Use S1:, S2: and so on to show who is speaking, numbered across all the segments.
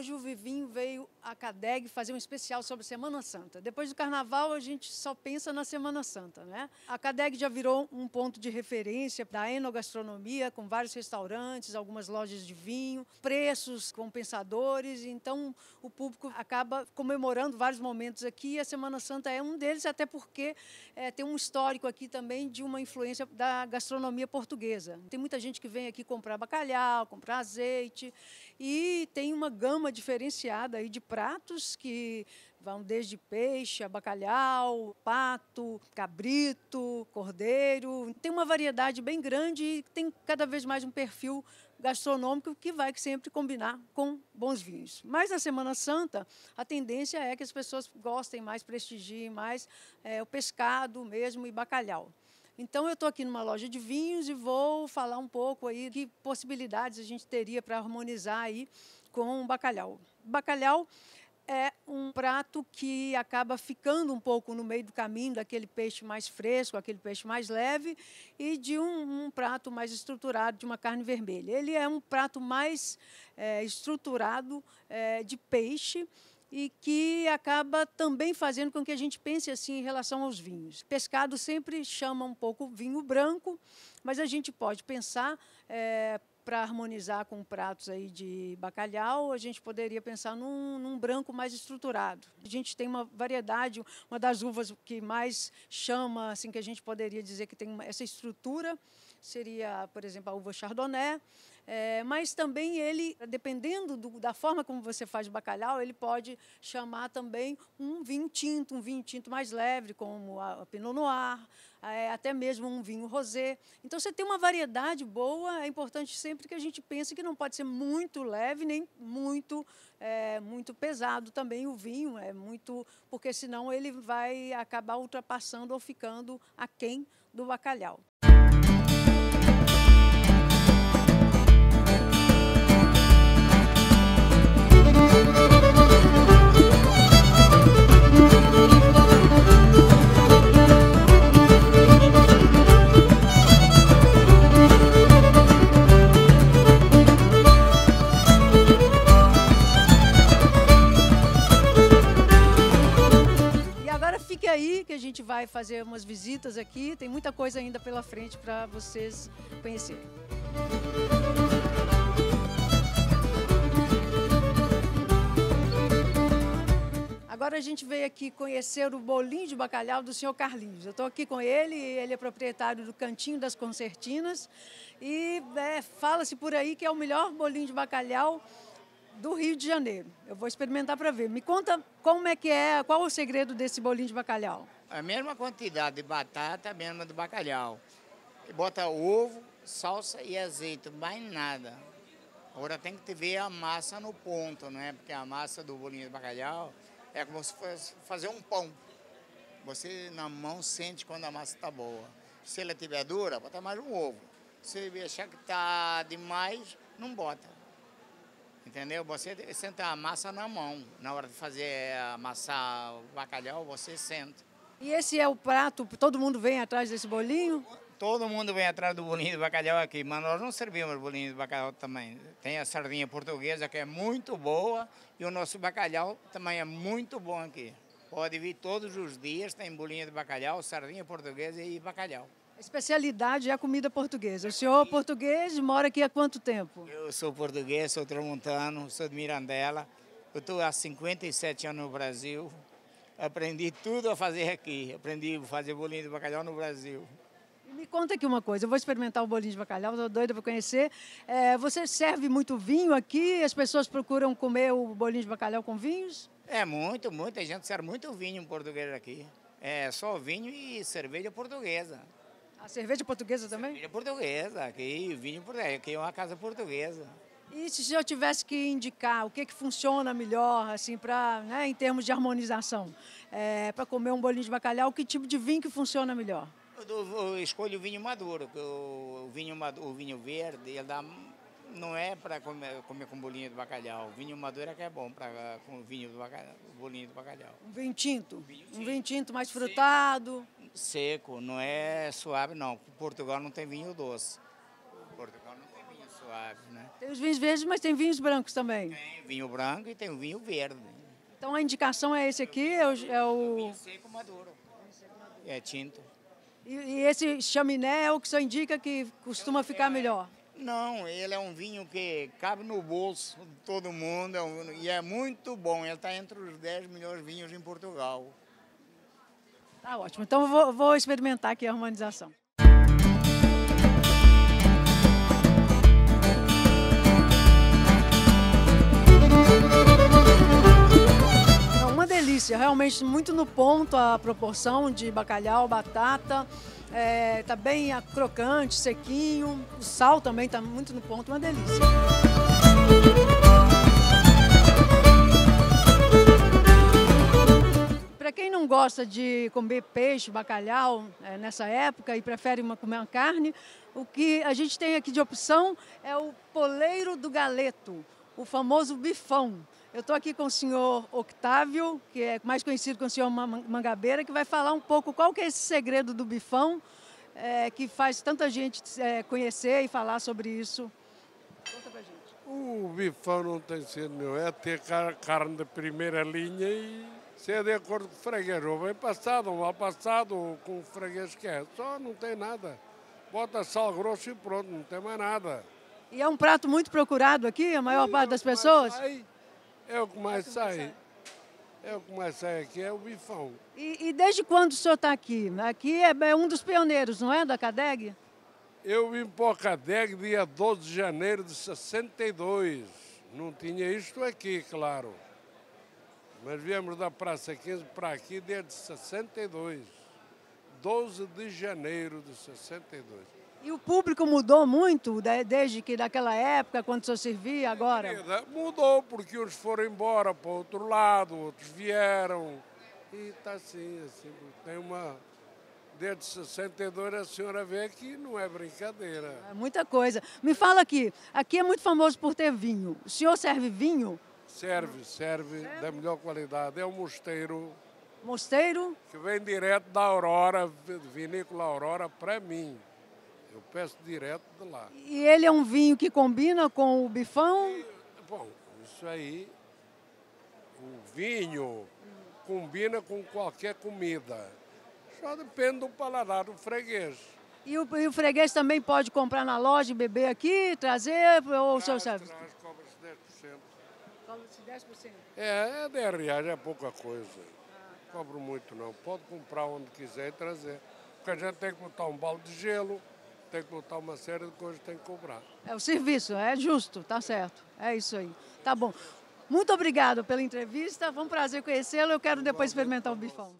S1: Hoje o Vivinho veio a CADEG fazer um especial sobre Semana Santa. Depois do Carnaval, a gente só pensa na Semana Santa, né? A CADEG já virou um ponto de referência da enogastronomia, com vários restaurantes, algumas lojas de vinho, preços compensadores. Então, o público acaba comemorando vários momentos aqui e a Semana Santa é um deles, até porque tem um histórico aqui também de uma influência da gastronomia portuguesa. Tem muita gente que vem aqui comprar bacalhau, comprar azeite e tem uma gama diferenciada aí de pratos que vão desde peixe, a bacalhau, pato, cabrito, cordeiro. Tem uma variedade bem grande e tem cada vez mais um perfil gastronômico que vai sempre combinar com bons vinhos. Mas na Semana Santa, a tendência é que as pessoas gostem mais, prestigiem mais o pescado mesmo e bacalhau. Então, eu estou aqui numa loja de vinhos e vou falar um pouco aí de possibilidades a gente teria para harmonizar aí com o bacalhau. Bacalhau é um prato que acaba ficando um pouco no meio do caminho daquele peixe mais fresco, aquele peixe mais leve, e de um prato mais estruturado, de uma carne vermelha. Ele é um prato mais estruturado de peixe, e que acaba também fazendo com que a gente pense assim em relação aos vinhos. Pescado sempre chama um pouco vinho branco, mas a gente pode pensar, para harmonizar com pratos aí de bacalhau, a gente poderia pensar num branco mais estruturado. A gente tem uma variedade, uma das uvas que mais chama, assim, que a gente poderia dizer que tem essa estrutura, seria, por exemplo, a uva Chardonnay. Mas também ele, dependendo da forma como você faz o bacalhau, ele pode chamar também um vinho tinto mais leve, como a Pinot Noir, até mesmo um vinho rosé. Então, você tem uma variedade boa. É importante sempre que a gente pense que não pode ser muito leve, nem muito pesado também o vinho, porque senão ele vai acabar ultrapassando ou ficando aquém do bacalhau. Fique aí que a gente vai fazer umas visitas aqui, tem muita coisa ainda pela frente para vocês conhecerem. Agora a gente veio aqui conhecer o bolinho de bacalhau do senhor Carlinhos. Eu estou aqui com ele é proprietário do Cantinho das Concertinas e fala-se por aí que é o melhor bolinho de bacalhau do Rio de Janeiro. Eu vou experimentar para ver. Me conta como é que é, qual é o segredo desse bolinho de bacalhau?
S2: A mesma quantidade de batata, a mesma do bacalhau. E bota ovo, salsa e azeite, mais nada. Agora tem que ver a massa no ponto, né? Porque a massa do bolinho de bacalhau é como se fosse fazer um pão. Você na mão sente quando a massa está boa. Se ela estiver dura, bota mais um ovo. Se achar que está demais, não bota. Entendeu? Você senta a massa na mão. Na hora de fazer amassar o bacalhau, você senta.
S1: E esse é o prato, todo mundo vem atrás desse bolinho?
S2: Todo mundo vem atrás do bolinho de bacalhau aqui, mas nós não servimos bolinho de bacalhau também. Tem a sardinha portuguesa, que é muito boa, e o nosso bacalhau também é muito bom aqui. Pode vir todos os dias, tem bolinho de bacalhau, sardinha portuguesa e bacalhau.
S1: A especialidade é a comida portuguesa. O senhor é português, mora aqui há quanto tempo?
S2: Eu sou português, sou tramontano, sou de Mirandela. Eu estou há 57 anos no Brasil. Aprendi tudo a fazer aqui. Aprendi a fazer bolinho de bacalhau no Brasil.
S1: E me conta aqui uma coisa, eu vou experimentar o bolinho de bacalhau, estou doida para conhecer. Você serve muito vinho aqui? As pessoas procuram comer o bolinho de bacalhau com vinhos?
S2: Muita gente serve muito vinho português aqui. É só vinho e cerveja portuguesa.
S1: A cerveja portuguesa também?
S2: Cerveja portuguesa, aqui, vinho português, aqui é uma casa portuguesa.
S1: E se eu tivesse que indicar o que funciona melhor, assim, em termos de harmonização, para comer um bolinho de bacalhau, que tipo de vinho que funciona melhor?
S2: Eu escolho o vinho maduro, que o vinho verde, ele não é para comer com bolinho de bacalhau. O vinho maduro é que é bom com o bolinho de bacalhau.
S1: Um vinho tinto? Um vinho tinto mais frutado?
S2: Seco, não é suave não. Portugal não tem vinho doce. Portugal não tem vinho suave. suaves, né?
S1: Tem os vinhos verdes, mas tem vinhos brancos também.
S2: Tem vinho branco e tem o vinho verde.
S1: Então a indicação é esse aqui,
S2: Vinho seco maduro. É tinto.
S1: E esse chaminé é o que só indica que costuma ficar melhor.
S2: Não, ele é um vinho que cabe no bolso de todo mundo e é muito bom. Ele está entre os 10 melhores vinhos em Portugal.
S1: Tá ótimo. Então eu vou experimentar aqui a harmonização. Uma delícia, realmente muito no ponto a proporção de bacalhau, batata. Tá bem crocante, sequinho. O sal também está muito no ponto, uma delícia. Para quem não gosta de comer peixe, bacalhau nessa época e prefere comer uma carne, o que a gente tem aqui de opção é o poleiro do galeto, o famoso bifão. Eu estou aqui com o senhor Octávio, que é mais conhecido como o senhor Mangabeira, que vai falar um pouco qual que é esse segredo do bifão, que faz tanta gente conhecer e falar sobre isso. Conta pra gente.
S3: O bifão não tem sido meu, é ter carne de primeira linha e ser de acordo com o freguês, ou bem passado, ou mal passado, ou com o freguês que é. Só não tem nada. Bota sal grosso e pronto, não tem mais nada.
S1: E é um prato muito procurado aqui, a maior parte das pessoas?
S3: É o que mais sai. É o que mais sai aqui, é o bifão.
S1: E desde quando o senhor está aqui? Aqui é um dos pioneiros, não é, da CADEG?
S3: Eu vim para a CADEG dia 12 de janeiro de 62. Não tinha isto aqui, claro. Mas viemos da Praça 15 para aqui desde 62. 12 de janeiro de 62.
S1: E o público mudou muito desde que daquela época, quando o senhor servia, agora?
S3: Mudou, porque uns foram embora para o outro lado, outros vieram. E está assim. Tem uma... Desde 62 a senhora vê que não é brincadeira.
S1: É muita coisa. Me fala aqui é muito famoso por ter vinho. O senhor serve vinho?
S3: Serve da melhor qualidade. É um mosteiro.
S1: Mosteiro?
S3: Que vem direto da Aurora, vinícola Aurora, para mim. Eu peço direto de lá.
S1: E ele é um vinho que combina com o bifão?
S3: Bom, isso aí, o vinho combina com qualquer comida. Só depende do paladar do freguês.
S1: E o freguês também pode comprar na loja e beber aqui, trazer, ou o senhor serve?
S3: Cobra-se 10%.
S1: Cobra-se 10%?
S3: É 10 reais, é pouca coisa. Cobro muito não. Pode comprar onde quiser e trazer. Porque a gente tem que botar um balde de gelo, tem que botar uma série de coisas que tem que cobrar.
S1: É o serviço, é justo, tá certo. É isso aí. Tá bom. Muito obrigado pela entrevista, foi um prazer conhecê-lo. Eu quero depois experimentar o bifão.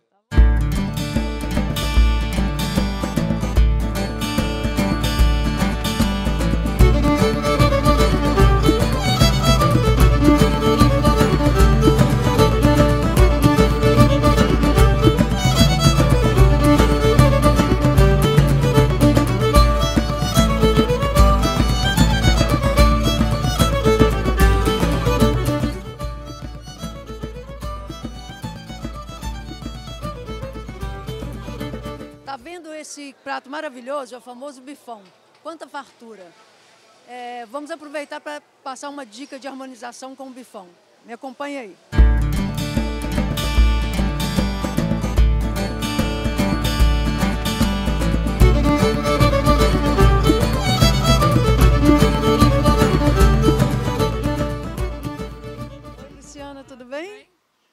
S1: Tá vendo esse prato maravilhoso, é o famoso bifão. Quanta fartura. Vamos aproveitar para passar uma dica de harmonização com o bifão. Me acompanhe aí. Oi, Luciana, tudo bem?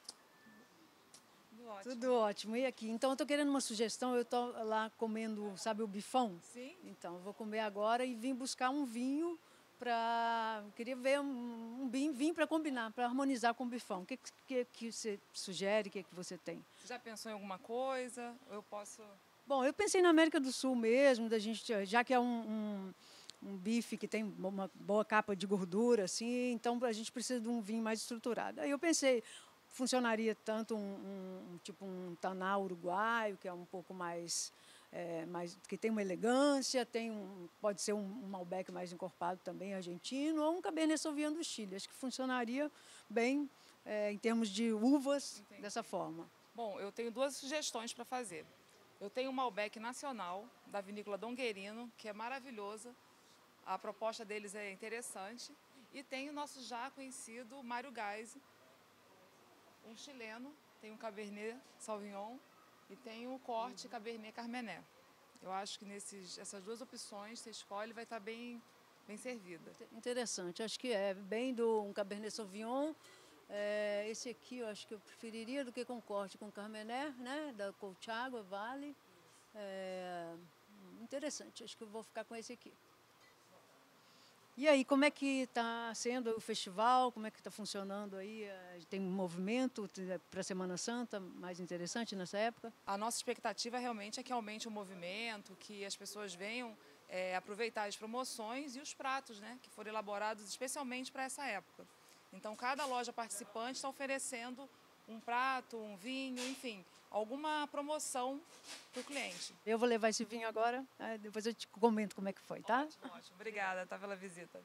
S1: Tudo ótimo. E aqui? Então, eu estou querendo uma sugestão. Eu estou lá comendo, sabe, o bifão?
S4: Sim.
S1: Então, eu vou comer agora e vim buscar um vinho para... Queria ver um vinho para combinar, para harmonizar com o bifão. O que você sugere? O que você tem?
S4: Você já pensou em alguma coisa? Eu posso...
S1: Bom, eu pensei na América do Sul mesmo, da gente, já que é um bife que tem uma boa capa de gordura, assim, então a gente precisa de um vinho mais estruturado. Aí eu pensei... Funcionaria tanto tipo um taná uruguaio, que é um pouco mais que tem uma elegância, pode ser um Malbec mais encorpado também, argentino, ou um Cabernet Sauvignon do Chile. Acho que funcionaria bem em termos de uvas. Entendi. Dessa forma.
S4: Bom, eu tenho duas sugestões para fazer. Eu tenho um Malbec nacional, da vinícola Dom Guerino, que é maravilhosa. A proposta deles é interessante. E tem o nosso já conhecido Mário Gaise, um chileno, tem um Cabernet Sauvignon e tem o corte Cabernet Carmené. Eu acho que essas duas opções, você escolhe, vai estar bem servida.
S1: Interessante, acho que é bem um Cabernet Sauvignon. Esse aqui eu acho que eu preferiria do que com corte com Carmené, né? Da Colchagua Vale. Interessante, acho que eu vou ficar com esse aqui. E aí, como é que está sendo o festival? Como é que está funcionando aí? Tem um movimento para a Semana Santa mais interessante nessa época?
S4: A nossa expectativa realmente é que aumente o movimento, que as pessoas venham aproveitar as promoções e os pratos, né, que foram elaborados especialmente para essa época. Então, cada loja participante está oferecendo um prato, um vinho, enfim, alguma promoção para o cliente.
S1: Eu vou levar esse vinho agora, depois eu te comento como é que foi, tá?
S4: Ótimo, ótimo. Obrigada, tá, pela visita.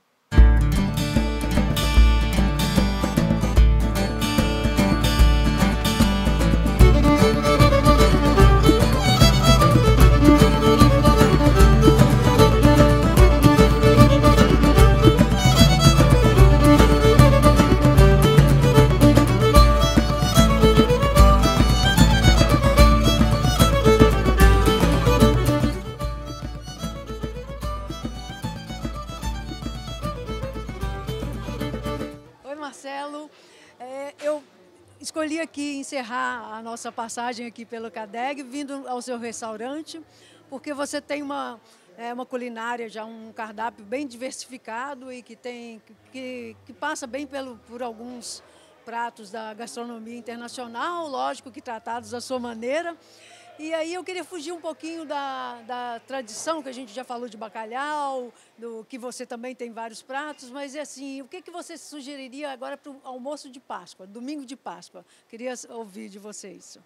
S1: Marcelo, eu escolhi aqui encerrar a nossa passagem aqui pelo CADEG, vindo ao seu restaurante, porque você tem uma culinária, já um cardápio bem diversificado e que passa bem por alguns pratos da gastronomia internacional, lógico que tratados à sua maneira. E aí eu queria fugir um pouquinho da tradição, que a gente já falou de bacalhau, do que você também tem vários pratos, mas assim, o que você sugeriria agora para o almoço de Páscoa, domingo de Páscoa? Queria ouvir de vocês.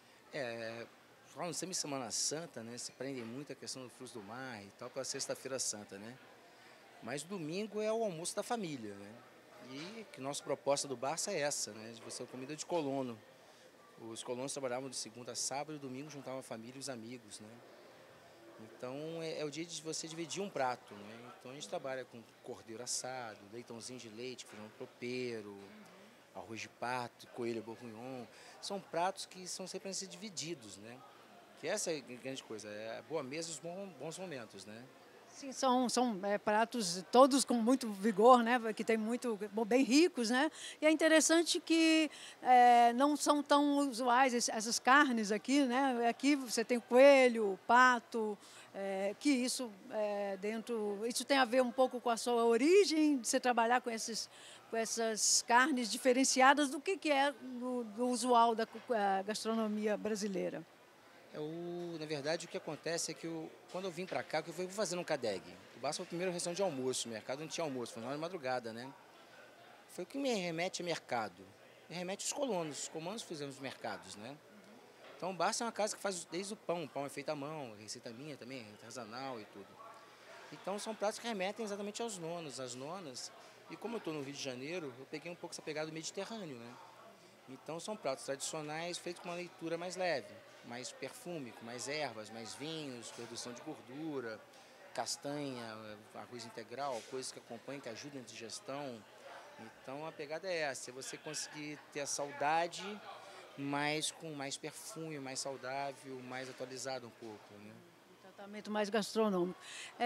S5: Falando sempre em Semana Santa, né, se prende muito a questão do frutos do mar e tal para a Sexta-feira Santa, né? Mas domingo é o almoço da família, né? E que nossa proposta do Barça é essa, né? De você comida de colono. Os colonos trabalhavam de segunda a sábado e domingo juntavam a família e os amigos, né? Então é o dia de você dividir um prato, né? Então a gente trabalha com cordeiro assado, leitãozinho de leite, feijão tropeiro, arroz de pato, coelho bourguignon. São pratos que são sempre a ser divididos, né? Que essa é a grande coisa, é a boa mesa e os bons momentos, né?
S1: Sim, são pratos todos com muito vigor, né? Que tem bem ricos, né? E é interessante que não são tão usuais essas carnes aqui, né? Aqui você tem coelho, pato, que isso isso tem a ver um pouco com a sua origem, de você trabalhar com essas carnes diferenciadas do que é do usual da gastronomia brasileira.
S5: Na verdade, o que acontece é que quando eu vim para cá, que eu fui fazendo um CADEG. O Barça foi o primeiro restaurante de almoço, o mercado não tinha almoço, foi na hora de madrugada, né? Foi o que me remete a mercado. Me remete aos colonos. Os colonos fizemos os mercados, né? Então o Barça é uma casa que faz desde o pão é feito à mão, receita minha também, artesanal e tudo. Então são pratos que remetem exatamente aos nonos, às nonas. E como eu estou no Rio de Janeiro, eu peguei um pouco essa pegada do Mediterrâneo, né? Então são pratos tradicionais feitos com uma leitura mais leve, mais perfume, com mais ervas, mais vinhos, redução de gordura, castanha, arroz integral, coisas que acompanham, que ajudam na digestão. Então a pegada é essa, é você conseguir ter a saudade, mas com mais perfume, mais saudável, mais atualizado um pouco, né?
S1: Tratamento mais gastronômico.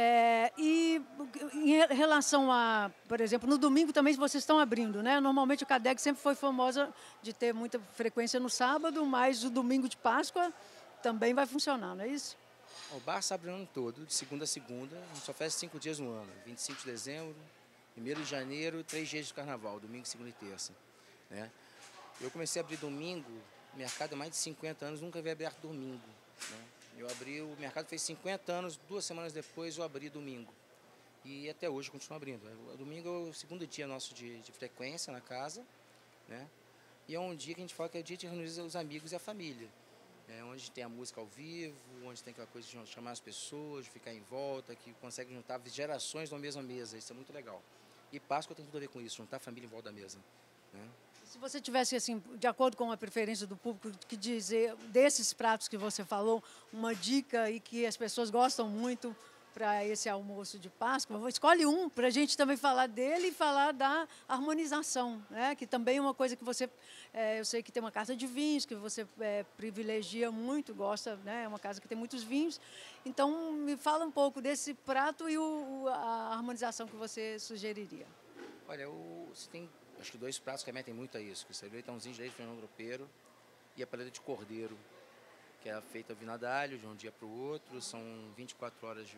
S1: E em relação a, por exemplo, no domingo também vocês estão abrindo, né? Normalmente o CADEG sempre foi famosa de ter muita frequência no sábado, mas o domingo de Páscoa também vai funcionar, não é isso?
S5: O Barça abre o ano todo, de segunda a segunda, a gente só faz 5 dias no ano, 25 de dezembro, 1º de janeiro, 3 dias de carnaval, domingo, segunda e terça, né? Eu comecei a abrir domingo, o mercado há mais de 50 anos, nunca havia aberto domingo, né? O mercado fez 50 anos, 2 semanas depois eu abri domingo. E até hoje eu continuo abrindo. O domingo é o segundo dia nosso de frequência na casa, né? E é um dia que a gente fala que é o dia de reunir os amigos e a família. Onde tem a música ao vivo, onde tem aquela coisa de chamar as pessoas, de ficar em volta, que consegue juntar gerações na mesma mesa. Isso é muito legal. E Páscoa tem tudo a ver com isso, juntar a família em volta da mesa, né?
S1: Se você tivesse, assim, de acordo com a preferência do público, que dizer desses pratos que você falou, uma dica e que as pessoas gostam muito, para esse almoço de Páscoa. Escolhe um para a gente também falar dele e falar da harmonização, né? Que também é uma coisa que você, eu sei que tem uma casa de vinhos, que você privilegia muito, gosta, né? É uma casa que tem muitos vinhos. Então, me fala um pouco desse prato e a harmonização que você sugeriria.
S5: Olha, você tem, acho que 2 pratos que remetem muito a isso, que seria o leitãozinho de leite de feijão tropeiro e a paleta de cordeiro, que é feita vinadalho de um dia para o outro, são 24 horas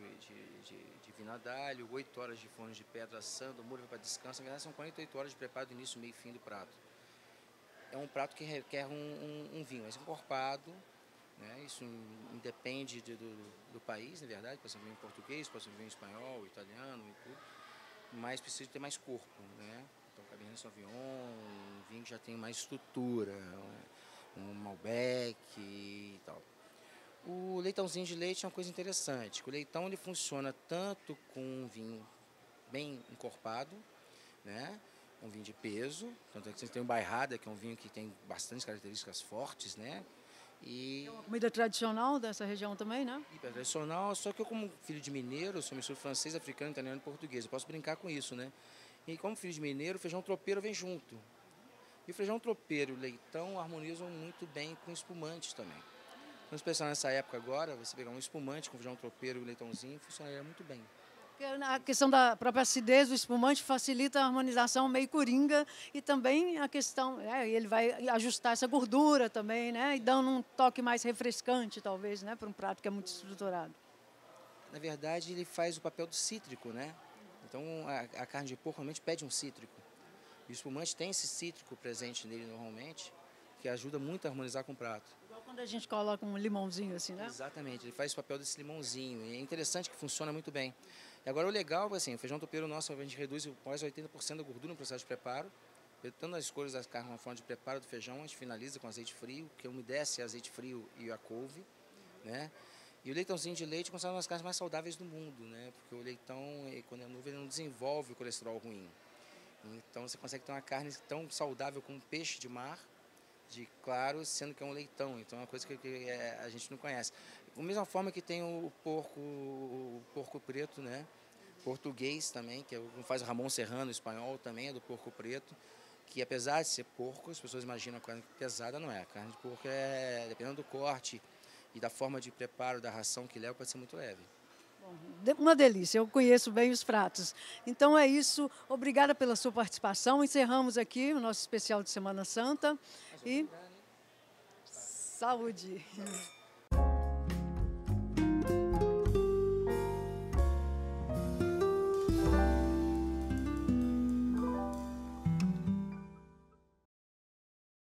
S5: de vinadalho, 8 horas de forno de pedra assando, o molho para descanso, na verdade são 48 horas de preparo do início, meio e fim do prato. É um prato que requer um vinho mais encorpado, né? Isso independe do país, na verdade, pode ser um vinho português, pode ser um vinho espanhol, italiano e tudo, mas precisa ter mais corpo, né? Então, Cabernet Sauvignon, um vinho que já tem mais estrutura, um Malbec e tal. O leitãozinho de leite é uma coisa interessante. O leitão ele funciona tanto com um vinho bem encorpado, né? Um vinho de peso, tanto é que você tem o Bairrada, que é um vinho que tem bastantes características fortes, né? E
S1: É uma comida tradicional dessa região também, né?
S5: hiper tradicional, só que eu, como filho de mineiro, sou mistura francês, africano, italiano e português, eu posso brincar com isso, né? E como filho de mineiro, o feijão tropeiro vem junto. E o feijão tropeiro e o leitão harmonizam muito bem com espumantes também. Então, especialmente nessa época agora, você pegar um espumante com feijão tropeiro e o leitãozinho, funcionaria muito bem.
S1: A questão da própria acidez do espumante facilita a harmonização meio coringa e também a questão, ele vai ajustar essa gordura também, né? E dando um toque mais refrescante, talvez, né? Para um prato que é muito estruturado.
S5: Na verdade, ele faz o papel do cítrico, né? Então, a carne de porco realmente pede um cítrico. E o espumante tem esse cítrico presente nele normalmente, que ajuda muito a harmonizar com o prato.
S1: Igual quando a gente coloca um limãozinho assim, né?
S5: Exatamente, ele faz o papel desse limãozinho. E é interessante que funciona muito bem. E agora o legal, assim, o feijão tropeiro nosso, a gente reduz quase 80% da gordura no processo de preparo. Tanto as escolhas das carnes na forma de preparo do feijão, a gente finaliza com azeite frio, que umedece azeite frio e a couve, né? E o leitãozinho de leite é considerado uma das carnes mais saudáveis do mundo, né? Porque o leitão, quando é novo, ele não desenvolve o colesterol ruim. Então você consegue ter uma carne tão saudável como um peixe de mar, de claro, sendo que é um leitão. Então é uma coisa que a gente não conhece. Da mesma forma que tem o porco preto, né? Português também, que faz o Ramon Serrano, espanhol também, é do porco preto, que apesar de ser porco, as pessoas imaginam a carne pesada, não é. A carne de porco, dependendo do corte e da forma de preparo, da ração que leva, pode ser muito leve.
S1: Uma delícia, eu conheço bem os pratos. Então é isso, obrigada pela sua participação. Encerramos aqui o nosso especial de Semana Santa e saúde!